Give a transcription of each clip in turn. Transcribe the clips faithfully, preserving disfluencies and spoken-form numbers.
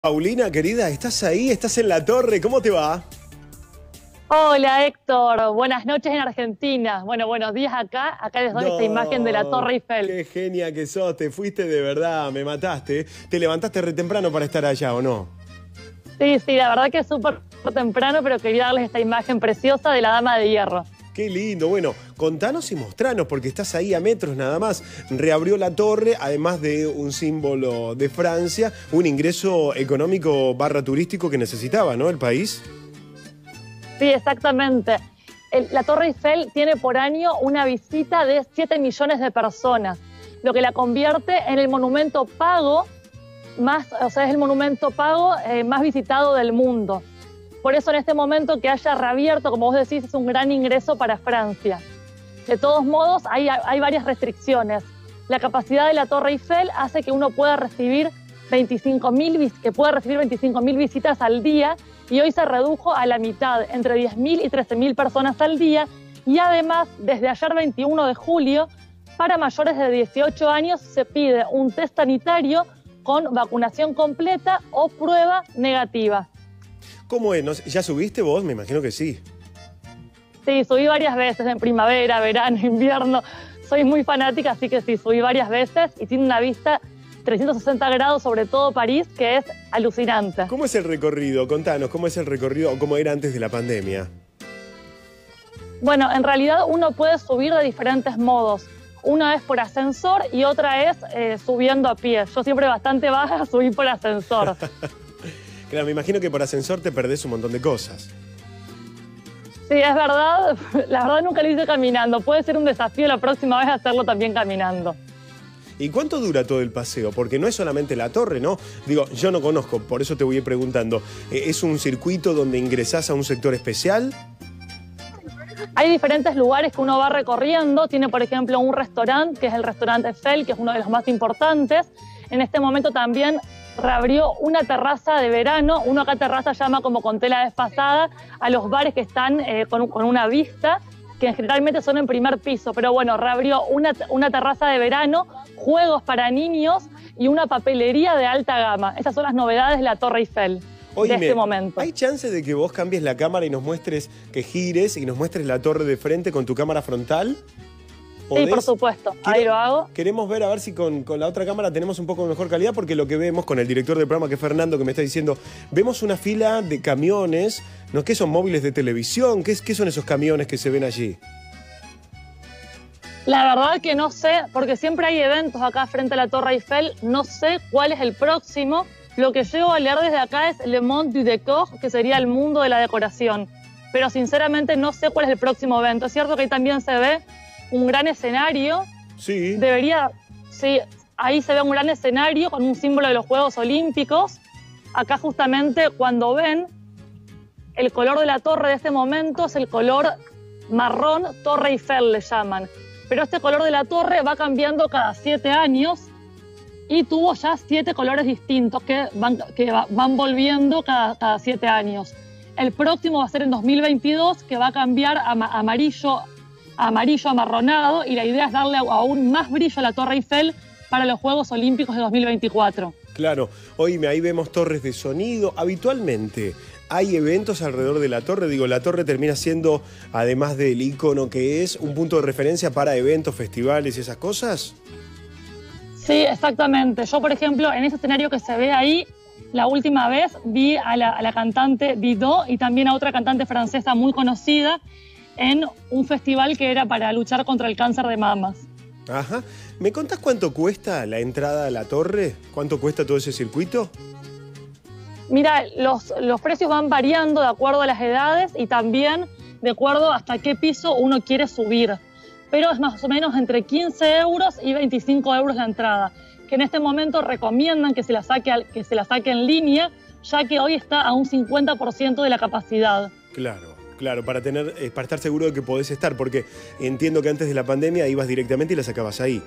Paulina, querida, ¿estás ahí? ¿Estás en la torre? ¿Cómo te va? Hola Héctor, buenas noches en Argentina. Bueno, buenos días acá. Acá les doy esta imagen de la No, Torre Eiffel. qué genia que sos, te fuiste de verdad, me mataste. Te levantaste re temprano para estar allá, ¿o no? Sí, sí, la verdad que es súper temprano, pero quería darles esta imagen preciosa de la Dama de Hierro. Qué lindo. Bueno, contanos y mostranos, porque estás ahí a metros nada más. Reabrió la torre, además de un símbolo de Francia, un ingreso económico barra turístico que necesitaba, ¿no? El país. Sí, exactamente. El- la Torre Eiffel tiene por año una visita de siete millones de personas, lo que la convierte en el monumento pago más, o sea, es el monumento pago eh, más visitado del mundo. Por eso en este momento que haya reabierto, como vos decís, es un gran ingreso para Francia. De todos modos, hay, hay varias restricciones. La capacidad de la Torre Eiffel hace que uno pueda recibir veinticinco mil, que pueda recibir veinticinco mil visitas al día, y hoy se redujo a la mitad, entre diez mil y trece mil personas al día. Y además, desde ayer veintiuno de julio, para mayores de dieciocho años se pide un test sanitario con vacunación completa o prueba negativa. ¿Cómo es? No sé, ¿ya subiste vos? Me imagino que sí. Sí, subí varias veces en primavera, verano, invierno. Soy muy fanática, así que sí, subí varias veces y tiene una vista trescientos sesenta grados sobre todo París, que es alucinante. ¿Cómo es el recorrido? Contanos, ¿cómo es el recorrido o cómo era antes de la pandemia? Bueno, en realidad uno puede subir de diferentes modos. Una es por ascensor y otra es eh, subiendo a pie. Yo siempre bastante baja, subí por ascensor. Claro, me imagino que por ascensor te perdés un montón de cosas. Sí, es verdad. La verdad nunca lo hice caminando. Puede ser un desafío la próxima vez hacerlo también caminando. ¿Y cuánto dura todo el paseo? Porque no es solamente la torre, ¿no? Digo, yo no conozco, por eso te voy a ir preguntando. ¿Es un circuito donde ingresás a un sector especial? Hay diferentes lugares que uno va recorriendo. Tiene, por ejemplo, un restaurante, que es el restaurante Eiffel, que es uno de los más importantes. En este momento también reabrió una terraza de verano. Uno acá terraza llama, como conté la vez pasada, a los bares que están eh, con, con una vista, que generalmente son en primer piso. Pero bueno, reabrió una, una terraza de verano, juegos para niños y una papelería de alta gama. Esas son las novedades de la Torre Eiffel. Oíme, de este momento. ¿hay chance de que vos cambies la cámara y nos muestres, que gires y nos muestres la torre de frente con tu cámara frontal? Sí, por supuesto. Quiero, ahí lo hago. Queremos ver a ver si con, con la otra cámara tenemos un poco mejor calidad, porque lo que vemos con el director del programa, que es Fernando, que me está diciendo, vemos una fila de camiones, ¿no? ¿Qué son? ¿Móviles de televisión? ¿Qué, qué son esos camiones que se ven allí? La verdad que no sé, porque siempre hay eventos acá frente a la Torre Eiffel. No sé cuál es el próximo. Lo que llego a leer desde acá es Le Monde du Décor, que sería el mundo de la decoración. Pero sinceramente no sé cuál es el próximo evento. Es cierto que ahí también se ve un gran escenario. Sí. Debería, sí, ahí se ve un gran escenario con un símbolo de los Juegos Olímpicos. Acá justamente cuando ven, el color de la torre de este momento es el color marrón, Torre Eiffel le llaman. Pero este color de la torre va cambiando cada siete años y tuvo ya siete colores distintos que van, que va, van volviendo cada, cada siete años. El próximo va a ser en dos mil veintidós, que va a cambiar a ama, amarillo, a amarillo amarronado, y la idea es darle aún más brillo a la Torre Eiffel para los Juegos Olímpicos de dos mil veinticuatro. Claro, oíme, ahí vemos torres de sonido. Habitualmente hay eventos alrededor de la torre. Digo, la torre termina siendo, además del icono que es, un punto de referencia para eventos, festivales y esas cosas. Sí, exactamente. Yo, por ejemplo, en ese escenario que se ve ahí, la última vez vi a la, a la cantante Didot y también a otra cantante francesa muy conocida en un festival que era para luchar contra el cáncer de mamas. Ajá. ¿Me contás cuánto cuesta la entrada a la torre? ¿Cuánto cuesta todo ese circuito? Mira, los, los precios van variando de acuerdo a las edades y también de acuerdo hasta qué piso uno quiere subir. Pero es más o menos entre quince euros y veinticinco euros la entrada, que en este momento recomiendan que se la saque, que se la saque en línea, ya que hoy está a un cincuenta por ciento de la capacidad. Claro, claro, para, tener, eh, para estar seguro de que podés estar, porque entiendo que antes de la pandemia ibas directamente y la sacabas ahí.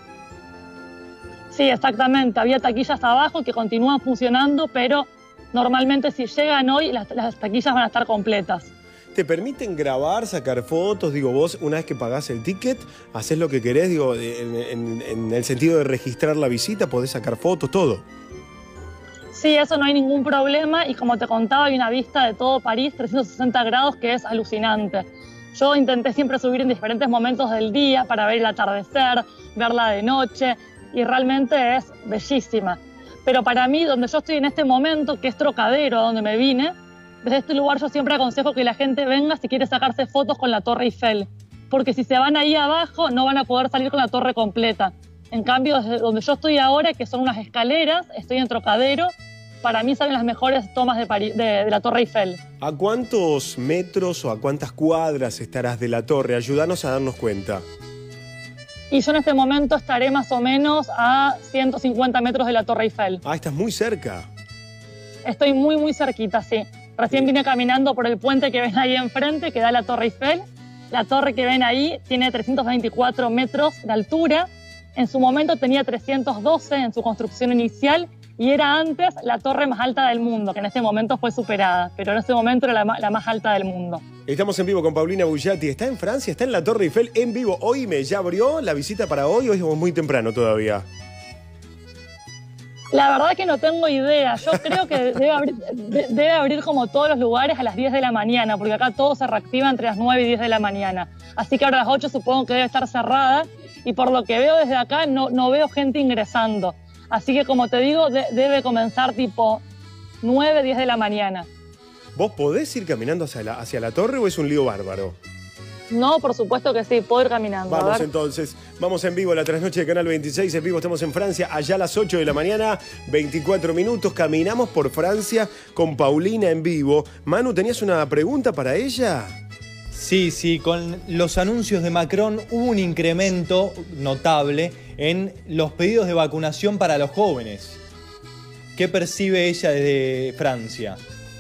Sí, exactamente. Había taquillas abajo que continúan funcionando, pero normalmente si llegan hoy, las, las taquillas van a estar completas. ¿Te permiten grabar, sacar fotos? Digo, vos una vez que pagás el ticket, haces lo que querés, digo, en, en, en el sentido de registrar la visita, podés sacar fotos, todo. Sí, eso no hay ningún problema y como te contaba hay una vista de todo París, trescientos sesenta grados, que es alucinante. Yo intenté siempre subir en diferentes momentos del día para ver el atardecer, verla de noche y realmente es bellísima. Pero para mí, donde yo estoy en este momento, que es Trocadero, donde me vine, desde este lugar yo siempre aconsejo que la gente venga si quiere sacarse fotos con la Torre Eiffel, porque si se van ahí abajo no van a poder salir con la torre completa. En cambio, desde donde yo estoy ahora, que son unas escaleras, estoy en Trocadero, para mí salen las mejores tomas de, París, de, de la Torre Eiffel. ¿A cuántos metros o a cuántas cuadras estarás de la torre? Ayúdanos a darnos cuenta. Y yo en este momento estaré más o menos a ciento cincuenta metros de la Torre Eiffel. Ah, estás muy cerca. Estoy muy, muy cerquita, sí. Recién vine caminando por el puente que ven ahí enfrente, que da la Torre Eiffel. La torre que ven ahí tiene trescientos veinticuatro metros de altura. En su momento tenía trescientos doce en su construcción inicial y era antes la torre más alta del mundo, que en este momento fue superada, pero en este momento era la, la más alta del mundo. Estamos en vivo con Paulina Bugliati. Está en Francia, está en la Torre Eiffel en vivo. Hoy me ya abrió la visita para hoy o es muy temprano todavía. La verdad que no tengo idea. Yo creo que debe abrir, de, debe abrir como todos los lugares a las diez de la mañana, porque acá todo se reactiva entre las nueve y diez de la mañana. Así que ahora a las ocho supongo que debe estar cerrada y por lo que veo desde acá no, no veo gente ingresando. Así que como te digo, de, debe comenzar tipo nueve, diez de la mañana. ¿Vos podés ir caminando hacia la, hacia la torre o es un lío bárbaro? No, por supuesto que sí, puedo ir caminando. Vamos entonces, vamos en vivo a la trasnoche de Canal veintiséis, en vivo estamos en Francia, allá a las ocho de la mañana, veinticuatro minutos, caminamos por Francia con Paulina en vivo. Manu, ¿tenías una pregunta para ella? Sí, sí, con los anuncios de Macron hubo un incremento notable en los pedidos de vacunación para los jóvenes. ¿Qué percibe ella desde Francia?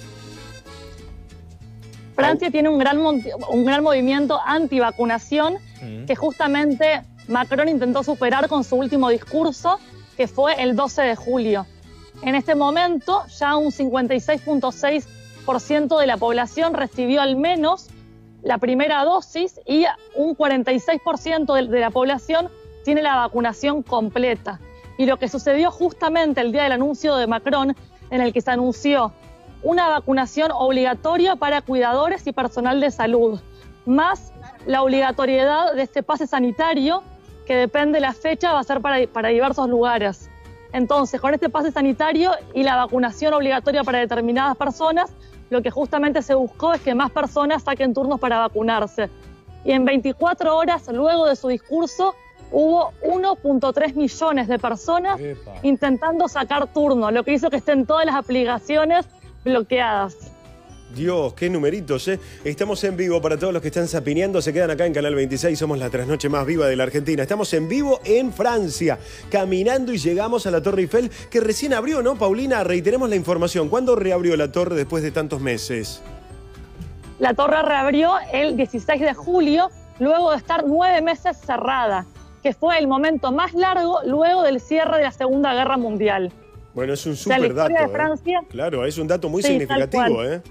Francia tiene un gran, un gran movimiento antivacunación mm. que justamente Macron intentó superar con su último discurso, que fue el doce de julio. En este momento, ya un cincuenta y seis punto seis por ciento de la población recibió al menos la primera dosis y un cuarenta y seis por ciento de, de la población tiene la vacunación completa. Y lo que sucedió justamente el día del anuncio de Macron, en el que se anunció una vacunación obligatoria para cuidadores y personal de salud, más la obligatoriedad de este pase sanitario, que depende de la fecha, va a ser para, para diversos lugares. Entonces, con este pase sanitario y la vacunación obligatoria para determinadas personas, lo que justamente se buscó es que más personas saquen turnos para vacunarse. Y en veinticuatro horas, luego de su discurso, hubo uno punto tres millones de personas Epa. intentando sacar turno, lo que hizo que estén todas las aplicaciones bloqueadas. Dios, qué numeritos, ¿eh? Estamos en vivo para todos los que están zapineando, se quedan acá en Canal veintiséis, somos la trasnoche más viva de la Argentina. Estamos en vivo en Francia, caminando y llegamos a la Torre Eiffel, que recién abrió, ¿no, Paulina? Reiteremos la información. ¿Cuándo reabrió la torre después de tantos meses? La torre reabrió el dieciséis de julio, luego de estar nueve meses cerrada, que fue el momento más largo luego del cierre de la Segunda Guerra Mundial. Bueno, es un súper dato. De Francia, ¿eh? Claro, es un dato muy sí, significativo, ¿eh?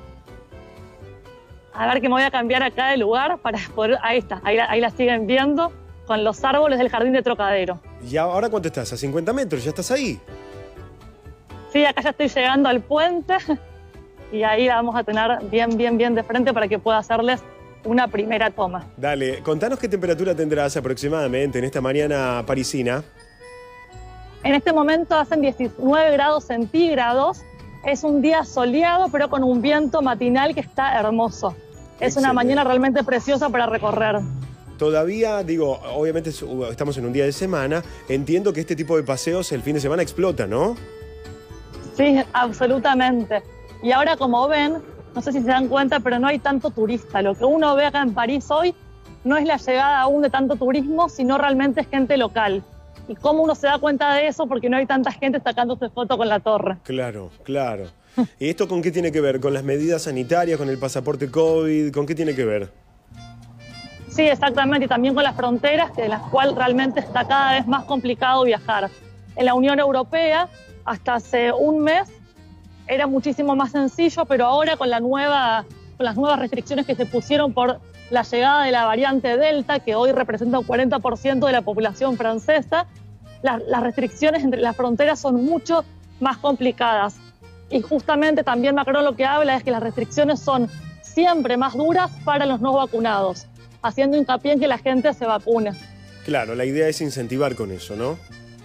A ver que me voy a cambiar acá de lugar para poder... Ahí está, ahí la, ahí la siguen viendo con los árboles del jardín de Trocadero. ¿Y ahora cuánto estás? ¿A cincuenta metros? ¿Ya estás ahí? Sí, acá ya estoy llegando al puente y ahí la vamos a tener bien, bien, bien de frente para que pueda hacerles una primera toma. Dale, contanos qué temperatura tendrás aproximadamente en esta mañana parisina. En este momento hacen diecinueve grados centígrados. Es un día soleado, pero con un viento matinal que está hermoso. Es Excelente. Una mañana realmente preciosa para recorrer. Todavía, digo, obviamente estamos en un día de semana. Entiendo que este tipo de paseos el fin de semana explota, ¿no? Sí, absolutamente. Y ahora, como ven, no sé si se dan cuenta, pero no hay tanto turista. Lo que uno ve acá en París hoy no es la llegada aún de tanto turismo, sino realmente es gente local. ¿Y cómo uno se da cuenta de eso? Porque no hay tanta gente sacándose foto con la torre. Claro, claro. ¿Y esto con qué tiene que ver? ¿Con las medidas sanitarias, con el pasaporte COVID? ¿Con qué tiene que ver? Sí, exactamente. Y también con las fronteras, de las cuales realmente está cada vez más complicado viajar. En la Unión Europea, hasta hace un mes, era muchísimo más sencillo, pero ahora con, la nueva, con las nuevas restricciones que se pusieron por la llegada de la variante Delta, que hoy representa un cuarenta por ciento de la población francesa, las, las restricciones entre las fronteras son mucho más complicadas. Y justamente también Macron lo que habla es que las restricciones son siempre más duras para los no vacunados, haciendo hincapié en que la gente se vacune. Claro, la idea es incentivar con eso, ¿no?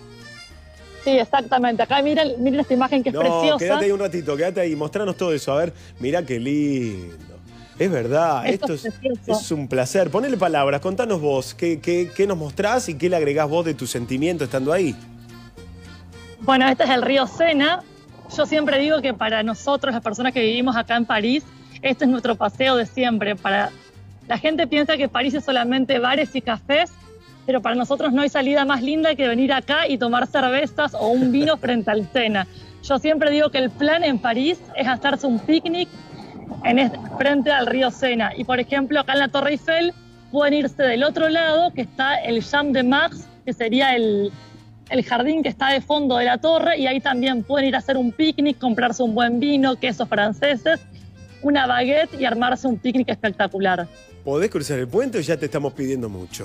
Sí, exactamente. Acá miren, miren esta imagen que es no, preciosa. Quédate ahí un ratito, quédate ahí, mostranos todo eso. A ver, mirá qué lindo. Es verdad, esto, esto es, es un placer. Ponele palabras, contanos vos, ¿qué, qué, qué nos mostrás y qué le agregás vos de tu sentimiento estando ahí? Bueno, este es el río Sena. Yo siempre digo que para nosotros, las personas que vivimos acá en París, este es nuestro paseo de siempre. Para la gente piensa que París es solamente bares y cafés, pero para nosotros no hay salida más linda que venir acá y tomar cervezas o un vino frente al Sena. Yo siempre digo que el plan en París es hacerse un picnic en este, frente al río Sena. Y por ejemplo, acá en la Torre Eiffel pueden irse del otro lado, que está el Champ de Mars, que sería el, el jardín que está de fondo de la torre, y ahí también pueden ir a hacer un picnic, comprarse un buen vino, quesos franceses, una baguette y armarse un picnic espectacular. ¿Podés cruzar el puente o ya te estamos pidiendo mucho?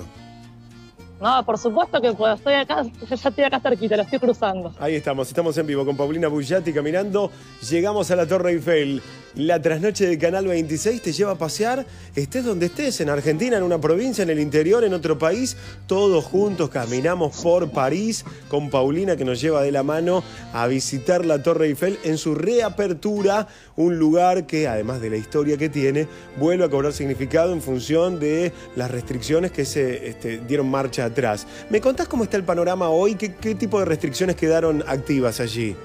No, por supuesto que puedo. Estoy acá, ya estoy acá cerquita, lo estoy cruzando. Ahí estamos, estamos en vivo con Paulina Bugiatti caminando. Llegamos a la Torre Eiffel. La trasnoche de Canal veintiséis te lleva a pasear, estés donde estés, en Argentina, en una provincia, en el interior, en otro país. Todos juntos caminamos por París con Paulina, que nos lleva de la mano a visitar la Torre Eiffel en su reapertura. Un lugar que, además de la historia que tiene, vuelve a cobrar significado en función de las restricciones que se este, dieron marcha atrás. ¿Me contás cómo está el panorama hoy? ¿Qué, qué tipo de restricciones quedaron activas allí?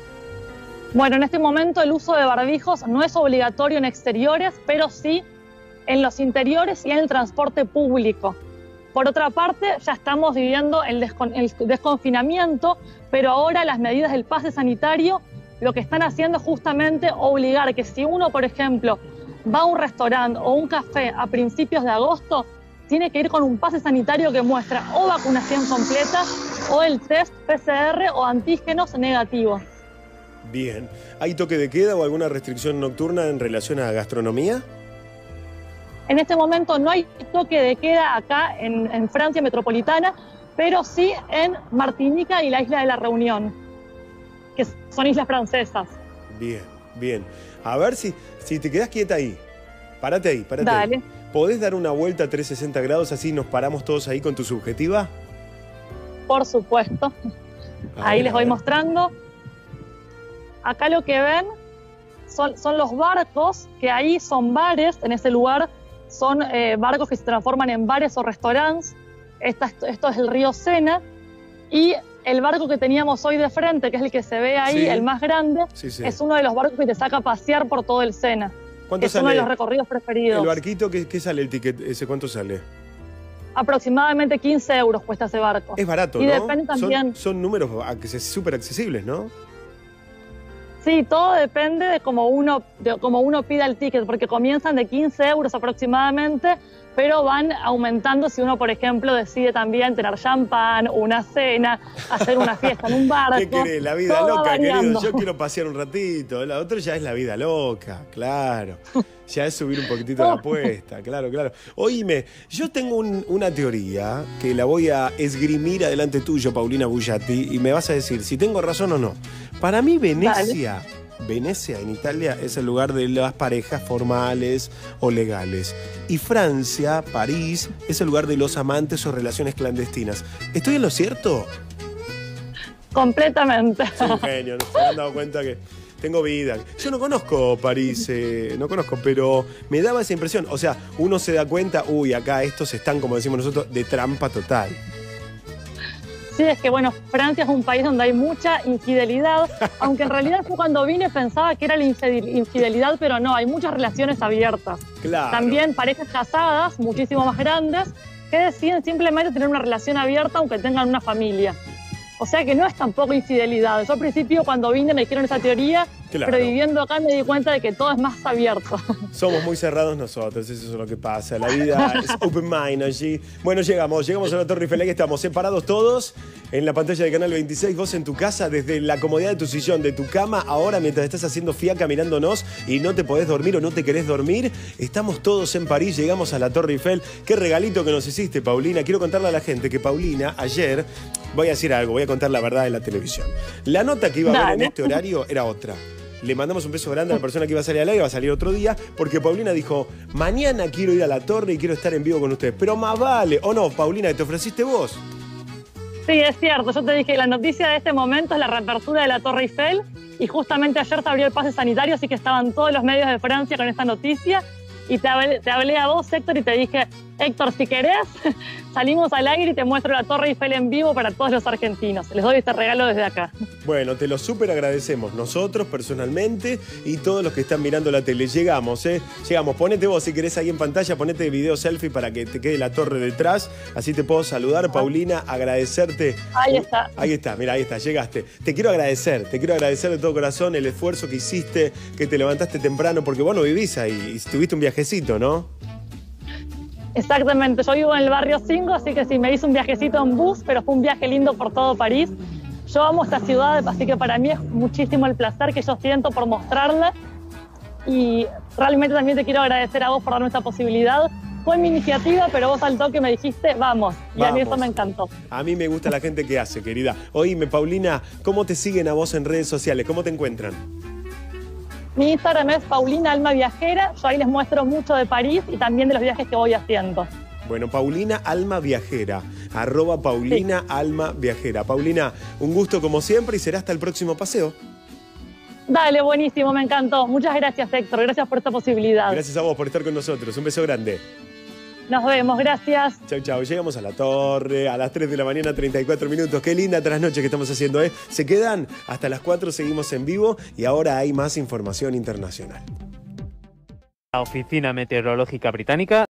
Bueno, en este momento el uso de barbijos no es obligatorio en exteriores, pero sí en los interiores y en el transporte público. Por otra parte, ya estamos viviendo el, descon el desconfinamiento, pero ahora las medidas del pase sanitario lo que están haciendo es justamente obligar que si uno, por ejemplo, va a un restaurante o un café a principios de agosto, tiene que ir con un pase sanitario que muestra o vacunación completa o el test P C R o antígenos negativos. Bien. ¿Hay toque de queda o alguna restricción nocturna en relación a gastronomía? En este momento no hay toque de queda acá en, en Francia metropolitana, pero sí en Martinica y la isla de la Reunión, que son islas francesas. Bien, bien. A ver si, si te quedás quieta ahí. Párate ahí, párate Dale. ahí. ¿Podés dar una vuelta a trescientos sesenta grados así nos paramos todos ahí con tu subjetiva? Por supuesto. A Ahí ver, les a voy ver. mostrando. Acá lo que ven son, son los barcos, que ahí son bares, en ese lugar son eh, barcos que se transforman en bares o restaurantes. Esta, esto es el río Sena. Y el barco que teníamos hoy de frente, que es el que se ve ahí, Sí. el más grande, Sí, sí. es uno de los barcos que te saca a pasear por todo el Sena. ¿Cuánto Es uno sale de los recorridos preferidos. el barquito? ¿Qué, qué sale el ticket ese? ¿Cuánto sale? Aproximadamente quince euros cuesta ese barco. Es barato, Y ¿no? depende también. Son, son números súper accesibles, ¿no? Sí, todo depende de cómo uno, de cómo uno pida el ticket, porque comienzan de quince euros aproximadamente, pero van aumentando si uno, por ejemplo, decide también tener champán, una cena, hacer una fiesta en un barco. ¿Qué querés? La vida todo va loca, querido. variando. Yo quiero pasear un ratito. La otra ya es la vida loca, claro. Ya es subir un poquitito la apuesta, claro, claro. Oíme, yo tengo un- una teoría que la voy a esgrimir adelante tuyo, Paulina Bugiatti, y me vas a decir si tengo razón o no. Para mí, Venecia, Venecia en Italia es el lugar de las parejas formales o legales. Y Francia, París, es el lugar de los amantes o relaciones clandestinas. ¿Estoy en lo cierto? Completamente. Soy un genio, ¿no? Se han dado cuenta que tengo vida. Yo no conozco París, eh, no conozco, pero me daba esa impresión. O sea, uno se da cuenta, uy, acá estos están, como decimos nosotros, de trampa total. Sí, es que bueno, Francia es un país donde hay mucha infidelidad, aunque en realidad yo cuando vine pensaba que era la infidel- infidelidad, pero no, hay muchas relaciones abiertas. Claro. También parejas casadas, muchísimo más grandes, que deciden simplemente tener una relación abierta aunque tengan una familia. O sea que no es tampoco infidelidad. Yo al principio cuando vine me dijeron esa teoría Claro. Pero viviendo acá me di cuenta de que todo es más abierto. Somos muy cerrados nosotros, eso es lo que pasa. La vida es open mind allí. Bueno, llegamos, llegamos a la Torre Eiffel, aquí estamos separados todos en la pantalla de Canal veintiséis. Vos en tu casa, desde la comodidad de tu sillón, de tu cama, ahora mientras estás haciendo fiaca mirándonos y no te podés dormir o no te querés dormir, estamos todos en París, llegamos a la Torre Eiffel. Qué regalito que nos hiciste, Paulina. Quiero contarle a la gente que Paulina ayer, voy a decir algo, voy a contar la verdad en la televisión. La nota que iba a ver Dale. en este horario era otra. Le mandamos un beso grande a la persona que iba a salir al aire, va a salir otro día, porque Paulina dijo, mañana quiero ir a la Torre y quiero estar en vivo con ustedes. Pero más vale, ¿o no, Paulina, te ofreciste vos? Sí, es cierto. Yo te dije, la noticia de este momento es la reapertura de la Torre Eiffel y justamente ayer se abrió el pase sanitario, así que estaban todos los medios de Francia con esta noticia y te hablé, te hablé a vos, Héctor, y te dije, Héctor, si querés, salimos al aire y te muestro la Torre Eiffel en vivo para todos los argentinos. Les doy este regalo desde acá. Bueno, te lo súper agradecemos nosotros personalmente y todos los que están mirando la tele. Llegamos, ¿eh? Llegamos. Ponete vos, si querés, ahí en pantalla, ponete video selfie para que te quede la torre detrás. Así te puedo saludar, Paulina, agradecerte. Ahí está. Ahí está, mira, ahí está, llegaste. Te quiero agradecer, te quiero agradecer de todo corazón el esfuerzo que hiciste, que te levantaste temprano, porque vos no vivís ahí y tuviste un viajecito, ¿no? Exactamente, yo vivo en el barrio cinco, así que sí, me hice un viajecito en bus, pero fue un viaje lindo por todo París. Yo amo esta ciudad, así que para mí es muchísimo el placer que yo siento por mostrarla. Y realmente también te quiero agradecer a vos por darme esta posibilidad. Fue mi iniciativa, pero vos al toque me dijiste, vamos. Y Vamos. a mí eso me encantó. A mí me gusta la gente que hace, querida. Oíme, Paulina, ¿cómo te siguen a vos en redes sociales? ¿Cómo te encuentran? Mi Instagram es Paulina Alma Viajera. Yo ahí les muestro mucho de París y también de los viajes que voy haciendo. Bueno, Paulina Alma Viajera, arroba Paulina sí. Alma Viajera. Paulina, un gusto como siempre y será hasta el próximo paseo. Dale, buenísimo, me encantó. Muchas gracias, Héctor. Gracias por esta posibilidad. Gracias a vos por estar con nosotros. Un beso grande. Nos vemos, gracias. Chau, chau. Llegamos a la Torre a las tres de la mañana, treinta y cuatro minutos. Qué linda trasnoche que estamos haciendo, ¿eh? Se quedan hasta las cuatro, seguimos en vivo y ahora hay más información internacional. La Oficina Meteorológica Británica